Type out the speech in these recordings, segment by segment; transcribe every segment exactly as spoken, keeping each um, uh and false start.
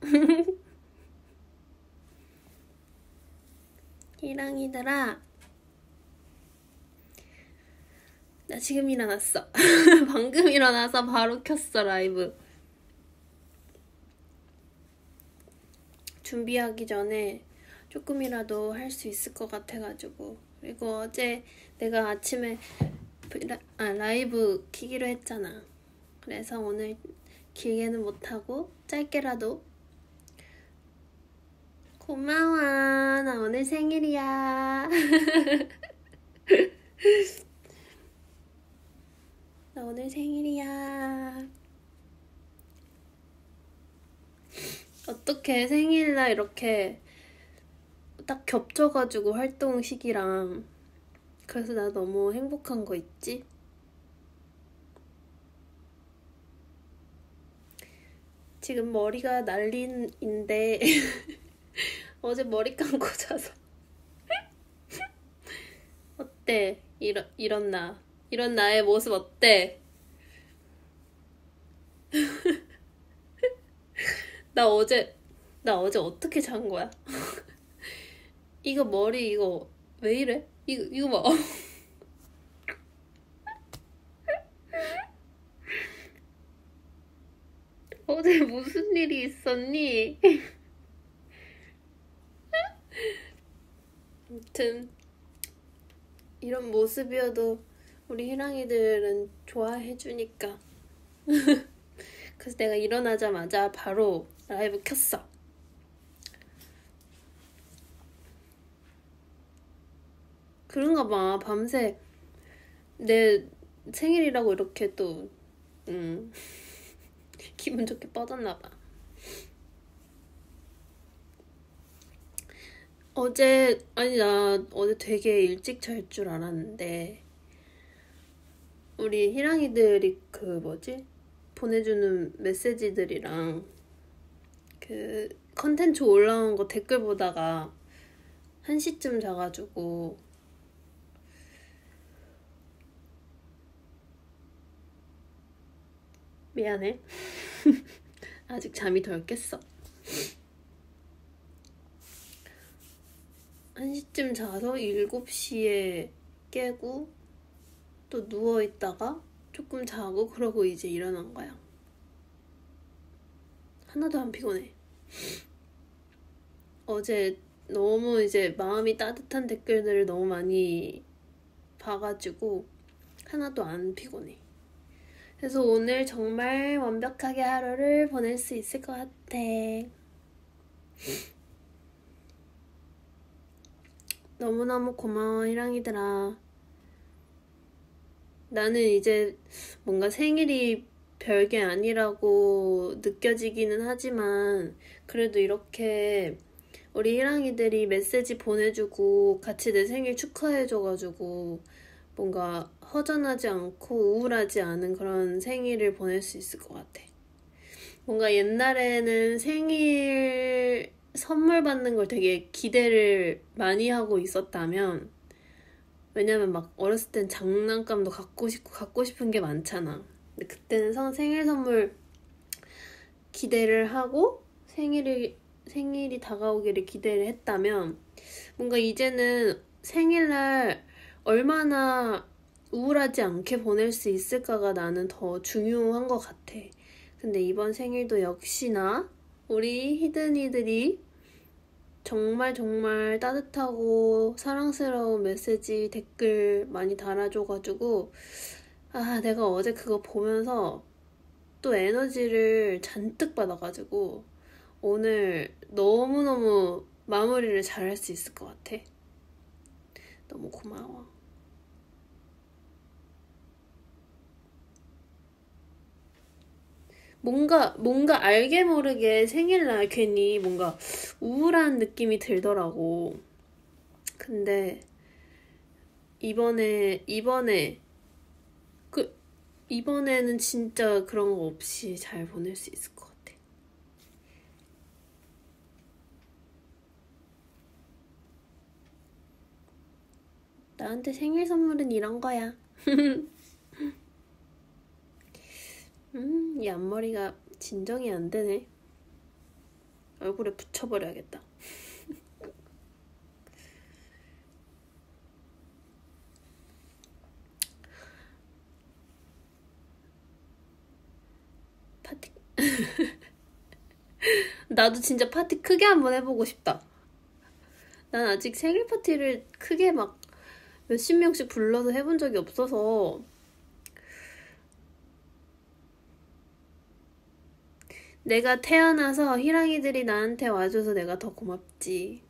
희랑이들아, 나 지금 일어났어. 방금 일어나서 바로 켰어, 라이브. 준비하기 전에 조금이라도 할 수 있을 것 같아가지고. 그리고 어제 내가 아침에 아, 라이브 키기로 했잖아. 그래서 오늘 길게는 못하고 짧게라도. 고마워. 나 오늘 생일이야. 나 오늘 생일이야. 어떻게 생일날 이렇게 딱 겹쳐가지고 활동 시기랑. 그래서 나 너무 행복한 거 있지? 지금 머리가 난리인데 어제 머리 감고 자서. 어때? 이런, 이런 나 이런 나의 모습 어때? 나 어제 나 어제 어떻게 잔 거야? 이거 머리 이거 왜 이래? 이거 이거 봐. 어제 무슨 일이 있었니? 아무튼 이런 모습이어도 우리 희랑이들은 좋아해주니까. 그래서 내가 일어나자마자 바로 라이브 켰어. 그런가 봐. 밤새 내 생일이라고 이렇게 또 음, 기분 좋게 뻗었나 봐. 어제 아니 나 어제 되게 일찍 잘 줄 알았는데 우리 희랑이들이 그 뭐지? 보내주는 메시지들이랑 그 컨텐츠 올라온 거 댓글 보다가 한 시쯤 자가지고 미안해. 아직 잠이 덜 깼어. 한 시쯤 자서 일곱 시에 깨고 또 누워있다가 조금 자고 그러고 이제 일어난 거야. 하나도 안 피곤해. 어제 너무 이제 마음이 따뜻한 댓글들을 너무 많이 봐가지고 하나도 안 피곤해. 그래서 오늘 정말 완벽하게 하루를 보낼 수 있을 것 같아. 너무너무 고마워, 희랑이들아. 나는 이제 뭔가 생일이 별게 아니라고 느껴지기는 하지만 그래도 이렇게 우리 희랑이들이 메시지 보내주고 같이 내 생일 축하해줘가지고 뭔가 허전하지 않고 우울하지 않은 그런 생일을 보낼 수 있을 것 같아. 뭔가 옛날에는 생일 선물 받는 걸 되게 기대를 많이 하고 있었다면, 왜냐면 막 어렸을 땐 장난감도 갖고 싶고 갖고 싶은 게 많잖아. 근데 그때는 생일 선물 기대를 하고 생일이 생일이 다가오기를 기대를 했다면, 뭔가 이제는 생일날 얼마나 우울하지 않게 보낼 수 있을까가 나는 더 중요한 것 같아. 근데 이번 생일도 역시나 우리 히든이들이 정말 정말 따뜻하고 사랑스러운 메시지 댓글 많이 달아줘가지고 아 내가 어제 그거 보면서 또 에너지를 잔뜩 받아가지고 오늘 너무너무 마무리를 잘할 수 있을 것 같아. 너무 고마워. 뭔가 뭔가 알게 모르게 생일날 괜히 뭔가 우울한 느낌이 들더라고. 근데 이번에 이번에 그 이번에는 진짜 그런 거 없이 잘 보낼 수 있을 것 같아. 나한테 생일 선물은 이런 거야. 음, 이 앞머리가 진정이 안 되네. 얼굴에 붙여버려야겠다. 파티 나도 진짜 파티 크게 한번 해보고 싶다. 난 아직 생일 파티를 크게 막 몇십 명씩 불러서 해본 적이 없어서. 내가 태어나서 희랑이들이 나한테 와줘서 내가 더 고맙지.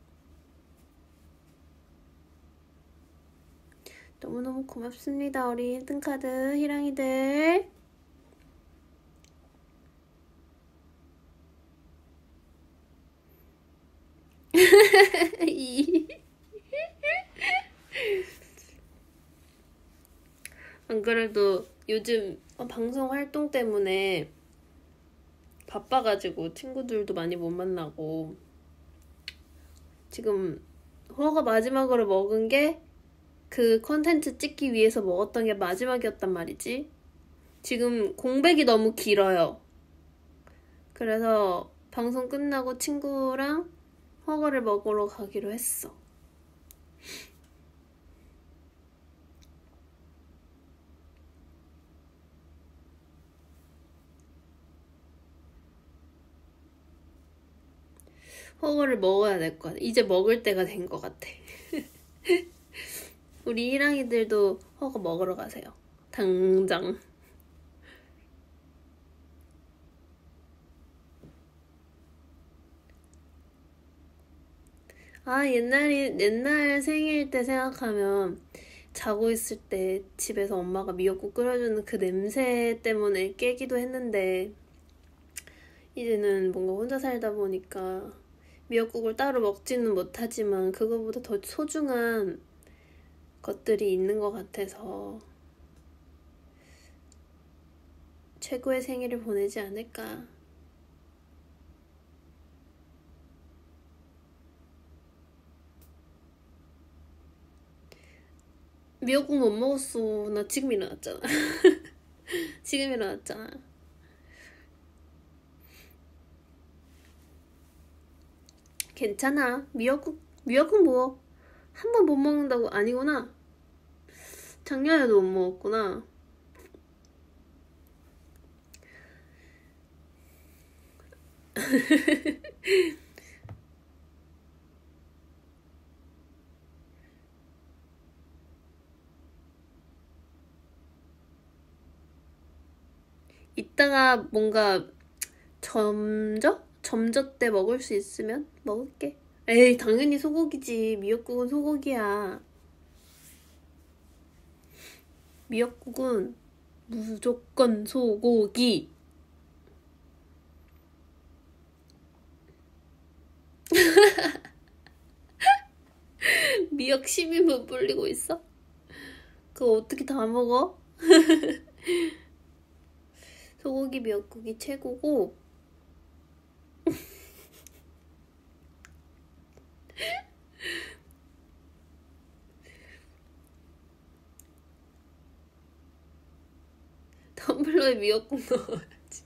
너무너무 고맙습니다, 우리 히든카드 희랑이들. 안 그래도 요즘 방송 활동 때문에 바빠가지고 친구들도 많이 못 만나고, 지금 호어가 마지막으로 먹은 게 그 컨텐츠 찍기 위해서 먹었던 게 마지막이었단 말이지. 지금 공백이 너무 길어요. 그래서 방송 끝나고 친구랑 허거를 먹으러 가기로 했어. 허거를 먹어야 될 것 같아. 이제 먹을 때가 된 것 같아. 우리 희랑이들도 허거 먹으러 가세요. 당장. 아, 옛날이, 옛날 생일 때 생각하면 자고 있을 때 집에서 엄마가 미역국 끓여주는 그 냄새 때문에 깨기도 했는데, 이제는 뭔가 혼자 살다 보니까 미역국을 따로 먹지는 못하지만 그거보다 더 소중한 것들이 있는 것 같아서 최고의 생일을 보내지 않을까. 미역국 못 먹었어. 나 지금 일어났잖아. 지금 일어났잖아. 괜찮아. 미역국, 미역국 뭐 한 번 못 먹는다고. 아니구나. 작년에도 못 먹었구나. 이따가 뭔가 점저? 점저 때 먹을 수 있으면 먹을게. 에이, 당연히 소고기지. 미역국은 소고기야. 미역국은 무조건 소고기. 미역 십 인분 불리고 있어? 그거 어떻게 다 먹어? 소고기 미역국이 최고고, 텀블러에 미역국 넣어야지.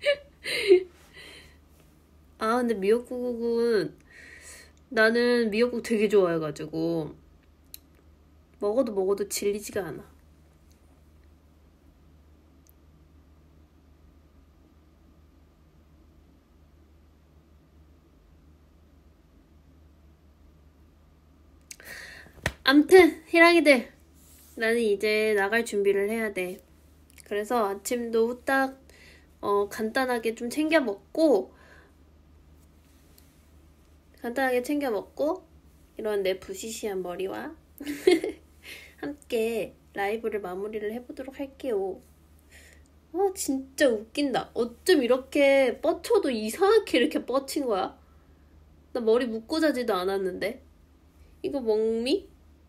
아, 근데 미역국은 나는 미역국 되게 좋아해가지고 먹어도 먹어도 질리지가 않아. 암튼 희랑이들, 나는 이제 나갈 준비를 해야 돼. 그래서 아침도 후딱 어, 간단하게 좀 챙겨 먹고 간단하게 챙겨 먹고 이런 내 부시시한 머리와 함께 라이브를 마무리를 해보도록 할게요. 아, 진짜 웃긴다. 어쩜 이렇게 뻗쳐도 이상하게 이렇게 뻗친 거야? 나 머리 묶고 자지도 않았는데. 이거 멍미?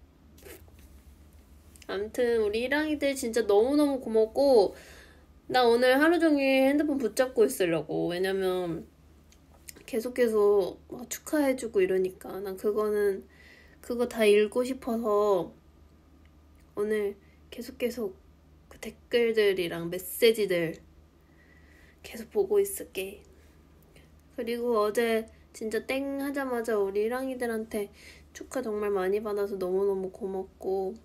암튼 우리 희랑이들 진짜 너무너무 고맙고, 나 오늘 하루 종일 핸드폰 붙잡고 있으려고. 왜냐면 계속해서 막 축하해주고 이러니까 난 그거는 그거 다 읽고 싶어서 오늘 계속 계속 그 댓글들이랑 메시지들 계속 보고 있을게. 그리고 어제 진짜 땡 하자마자 우리 일랑이들한테 축하 정말 많이 받아서 너무너무 고맙고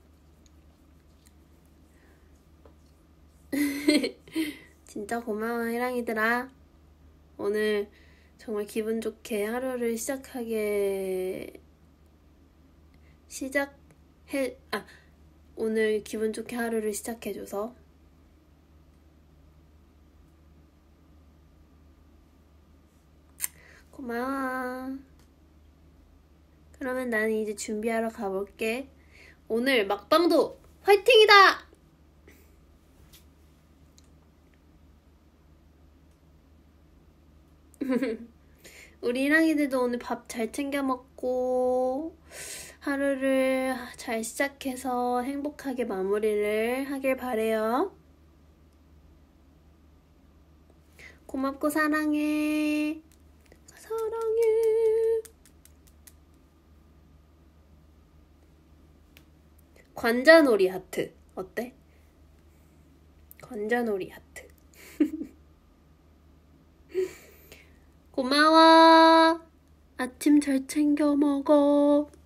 진짜 고마워 일랑이들아. 오늘 정말 기분 좋게 하루를 시작하게 시작해 아 오늘 기분 좋게 하루를 시작해줘서 고마워. 그러면 나는 이제 준비하러 가볼게. 오늘 막방도 화이팅이다! 우리 일랑이들도 오늘 밥 잘 챙겨 먹고 하루를 잘 시작해서 행복하게 마무리를 하길 바래요. 고맙고 사랑해. 사랑해. 관자놀이 하트 어때? 관자놀이 하트. 고마워. 아침 잘 챙겨 먹어.